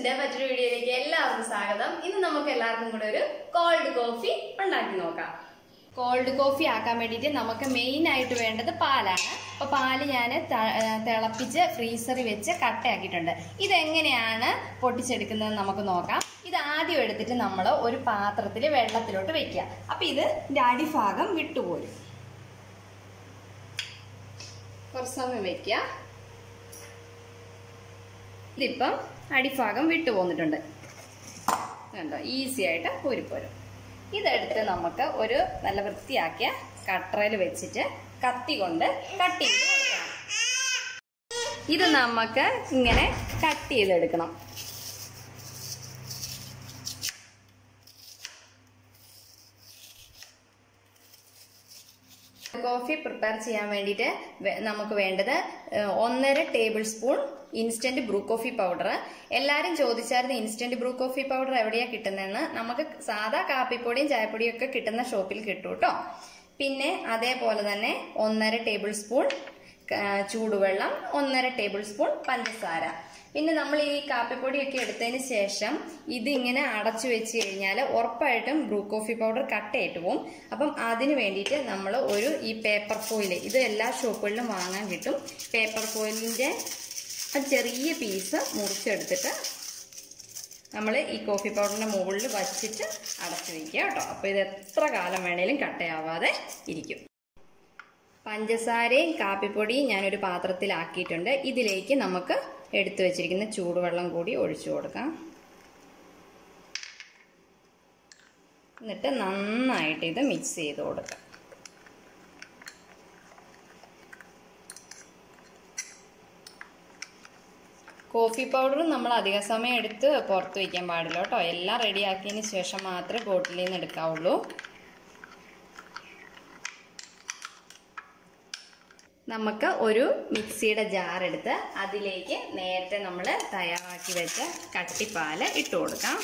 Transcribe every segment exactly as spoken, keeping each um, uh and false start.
ടിപ്സിന്റെ മറ്റൊരു വീഡിയോയിലേക്ക് എല്ലാവർക്കും സ്വാഗതം. ഇന്ന് നമുക്ക് എല്ലാവർക്കും കൂടെ ഒരു കോൾഡ് കോഫി ഉണ്ടാക്കി നോക്കാം. കോൾഡ് കോഫി ആക്കാൻ വേണ്ടിയിട്ട് നമുക്ക് മെയിൻ ആയിട്ട് വേണ്ടത് പാലാണ്. അപ്പൊ പാല് ഞാൻ തിളപ്പിച്ച് ഫ്രീസറിൽ വെച്ച് കട്ടയാക്കിയിട്ടുണ്ട്. ഇതെങ്ങനെയാണ് പൊട്ടിച്ചെടുക്കുന്നത് നമുക്ക് നോക്കാം. ഇത് ആദ്യം എടുത്തിട്ട് നമ്മൾ ഒരു പാത്രത്തിൽ വെള്ളത്തിലോട്ട് വെക്കുക. അപ്പൊ ഇത് അടിഭാഗം വിട്ടുപോരും. കുറച്ച് സമയം വെക്കുക. ഇതിപ്പം അടിഭാഗം വിട്ടു പോന്നിട്ടുണ്ട്. കണ്ടോ, ഈസി ആയിട്ട് ഊരിപ്പോരും. ഇതെടുത്ത് നമുക്ക് ഒരു നല്ല വൃത്തിയാക്കിയ കട്ടറയിൽ വെച്ചിട്ട് കത്തി കൊണ്ട് കട്ട് ചെയ്ത് കൊടുക്കണം. ഇത് നമുക്ക് ഇങ്ങനെ കട്ട് ചെയ്തെടുക്കണം. കോഫി പ്രിപ്പയർ ചെയ്യാൻ വേണ്ടിയിട്ട് നമുക്ക് വേണ്ടത് ഒന്നര tablespoon instant Bru coffee powder. എല്ലാരും ചോദിച്ചായിരുന്നു ഇൻസ്റ്റന്റ് ബ്രൂ കോഫി പൗഡർ എവിടെയാ കിട്ടുന്നതെന്ന്. നമുക്ക് സാധാ കാപ്പിപ്പൊടിയും ചായപ്പൊടിയും ഒക്കെ കിട്ടുന്ന ഷോപ്പിൽ കിട്ടും കേട്ടോ. പിന്നെ അതേപോലെ തന്നെ ഒന്നര ടേബിൾ സ്പൂൺ ചൂടുവെള്ളം, ഒന്നര ടേബിൾ സ്പൂൺ പഞ്ചസാര. പിന്നെ നമ്മൾ ഈ കാപ്പിപ്പൊടിയൊക്കെ എടുത്തതിന് ശേഷം ഇതിങ്ങനെ അടച്ചു വെച്ച് കഴിഞ്ഞാൽ ഉറപ്പായിട്ടും ബ്രൂ കോഫി പൗഡർ കട്ടയായിട്ട് പോകും. അപ്പം അതിന് വേണ്ടിയിട്ട് നമ്മൾ ഒരു ഈ പേപ്പർ ഫോയിൽ, ഇത് എല്ലാ ഷോപ്പുകളിലും വാങ്ങാൻ കിട്ടും. പേപ്പർ ഫോയിലിന്റെ ചെറിയ പീസ് മുറിച്ചെടുത്തിട്ട് നമ്മൾ ഈ കോഫി പൗഡറിന്റെ മുകളിൽ വച്ചിട്ട് അടച്ചു വയ്ക്കുക കേട്ടോ. അപ്പൊ ഇത് എത്ര കാലം വേണേലും കട്ടയാവാതെ ഇരിക്കും. പഞ്ചസാരയും കാപ്പിപ്പൊടിയും ഞാനൊരു പാത്രത്തിലാക്കിയിട്ടുണ്ട്. ഇതിലേക്ക് നമുക്ക് എടുത്തു വെച്ചിരിക്കുന്ന ചൂടുവെള്ളം കൂടി ഒഴിച്ചു കൊടുക്കാം. എന്നിട്ട് നന്നായിട്ട് ഇത് മിക്സ് ചെയ്ത് കൊടുക്കാം. കോഫി പൗഡർ നമ്മൾ അധിക സമയം എടുത്ത് പുറത്ത് വയ്ക്കാൻ പാടില്ല കേട്ടോ. എല്ലാം റെഡിയാക്കിയതിന് ശേഷം മാത്രമേ ബോട്ടിലിൽ നിന്ന് എടുക്കാവുള്ളൂ. നമുക്ക് ഒരു മിക്സിയുടെ ജാർ എടുത്ത് അതിലേക്ക് നേരത്തെ നമ്മൾ തയ്യാറാക്കി വെച്ച കട്ടിപ്പാല് ഇട്ട് കൊടുക്കാം.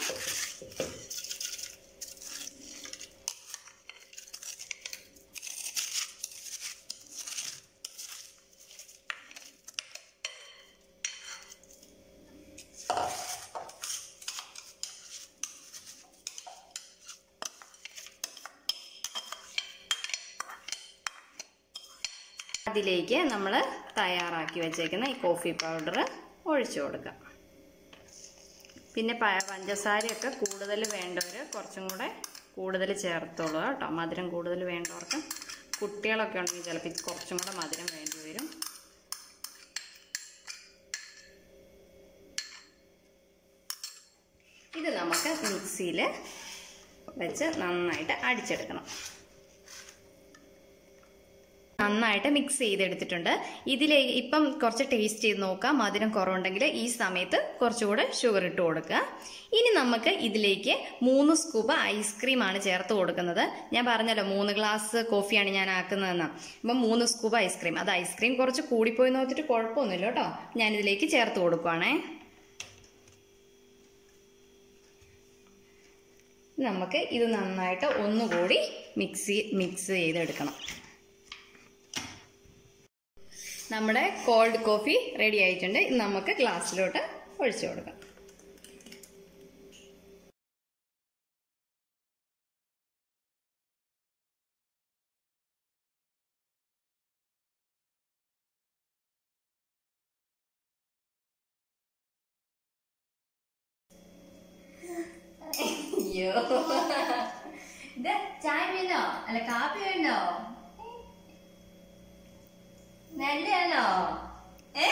അതിലേക്ക് നമ്മൾ തയ്യാറാക്കി വെച്ചേക്കുന്ന ഈ കോഫി പൗഡർ ഒഴിച്ചു കൊടുക്കാം. പിന്നെ പഞ്ചസാരയൊക്കെ കൂടുതൽ വേണ്ടവർ കുറച്ചും കൂടെ കൂടുതൽ ചേർത്തോളൂ കേട്ടോ. മധുരം കൂടുതൽ വേണ്ടവർക്ക്, കുട്ടികളൊക്കെ ഉണ്ടെങ്കിൽ ചിലപ്പോൾ കുറച്ചും കൂടെ മധുരം വേണ്ടി വരും. ഇത് നമുക്ക് മിക്സിയിൽ വെച്ച് നന്നായിട്ട് അടിച്ചെടുക്കണം. നന്നായിട്ട് മിക്സ് ചെയ്തെടുത്തിട്ടുണ്ട്. ഇതിലേക്ക് ഇപ്പം കുറച്ച് ടേസ്റ്റ് ചെയ്ത് നോക്കാം. മധുരം കുറവുണ്ടെങ്കിൽ ഈ സമയത്ത് കുറച്ചുകൂടെ ഷുഗർ ഇട്ട് കൊടുക്കുക. ഇനി നമുക്ക് ഇതിലേക്ക് മൂന്ന് സ്കൂപ്പ് ഐസ്ക്രീമാണ് ചേർത്ത് കൊടുക്കുന്നത്. ഞാൻ പറഞ്ഞല്ലോ മൂന്ന് ഗ്ലാസ് കോഫിയാണ് ഞാൻ ആക്കുന്നതെന്ന്. അപ്പം മൂന്ന് സ്കൂപ്പ് ഐസ്ക്രീം, അത് ഐസ്ക്രീം കുറച്ച് കൂടിപ്പോയി നോക്കിയിട്ട് കുഴപ്പമൊന്നുമില്ല കേട്ടോ. ഞാനിതിലേക്ക് ചേർത്ത് കൊടുക്കുവാണേ. നമുക്ക് ഇത് നന്നായിട്ട് ഒന്നുകൂടി മിക്സി മിക്സ് ചെയ്തെടുക്കണം. നമ്മുടെ കോൾഡ് കോഫി റെഡി ആയിട്ടുണ്ട്. ഇത് നമുക്ക് ഗ്ലാസ്സിലോട്ട് ഒഴിച്ചു കൊടുക്കാം. അയ്യോ, ഇത് ചായ വേണോ അല്ല കാപ്പി വേണോ? നല്ലയാണോ? ഏ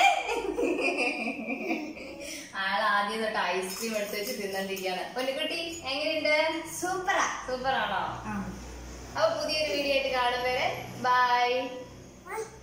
ആളാദ്യം തൊട്ട് ഐസ്ക്രീം എടുത്ത് വെച്ച് തിന്നണ്ടിരിക്കാണ്. പൊന്നുകുട്ടി എങ്ങനെയുണ്ട്? സൂപ്പറാ. സൂപ്പറാണോ? അപ്പൊ പുതിയൊരു വീഡിയോ ആയിട്ട് കാണും വരെ ബൈ.